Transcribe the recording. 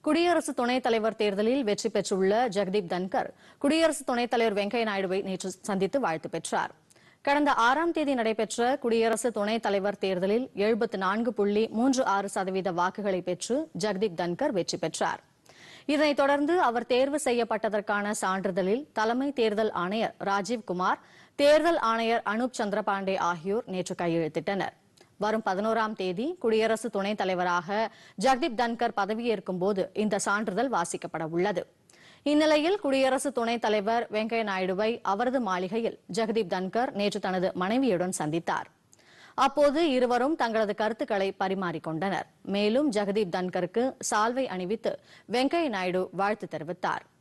குடியரசு துணைத் தலைவர் தேர்தலில் வெற்றி பெற்றுள்ள ஜெகதீப் தன்கர் குடியரசு துணைத் தலைவர் வெங்கையா நாயுடுவை நேற்று சந்தித்து வாழ்த்து பெற்றார். கடந்த 6ஆம் தேதி நடைபெற்ற குடியரசு துணைத் தலைவர் தேர்தலில் 74.36% வாக்குகளை பெற்று ஜெகதீப் தன்கர் வெற்றி பெற்றார். இதனைத் தொடர்ந்து அவர் தேர்வு செய்யப்பட்டதற்கான சான்றிதழில் தலைமை தேர்தல் ஆணையர் ராஜீவ்குமார், தேர்தல் ஆணையர் அனூப் சந்திரபாண்டே ஆகியோர் நேற்று கையெழுத்திட்டனர். வரும் 11ஆம் தேதி குடியரசு துணைத் தலைவராக ஜெகதீப் தன்கர் பதவியேற்கும் போது இந்த சான்றிதழ் வாசிக்கப்பட உள்ளது. இந்நிலையில் குடியரசு துணைத் தலைவர் வெங்கையா நாயுடுவை அவரது மாளிகையில் ஜெகதீப் தன்கர் நேற்று தனது மனைவியுடன் சந்தித்தார். அப்போது இருவரும் தங்களது கருத்துக்களை பரிமாறிக்கொண்டனர். மேலும் ஜெகதீப் தன்கருக்கு சால்வை அணிவித்து வெங்கையா நாயுடு வாழ்த்து தெரிவித்தார்.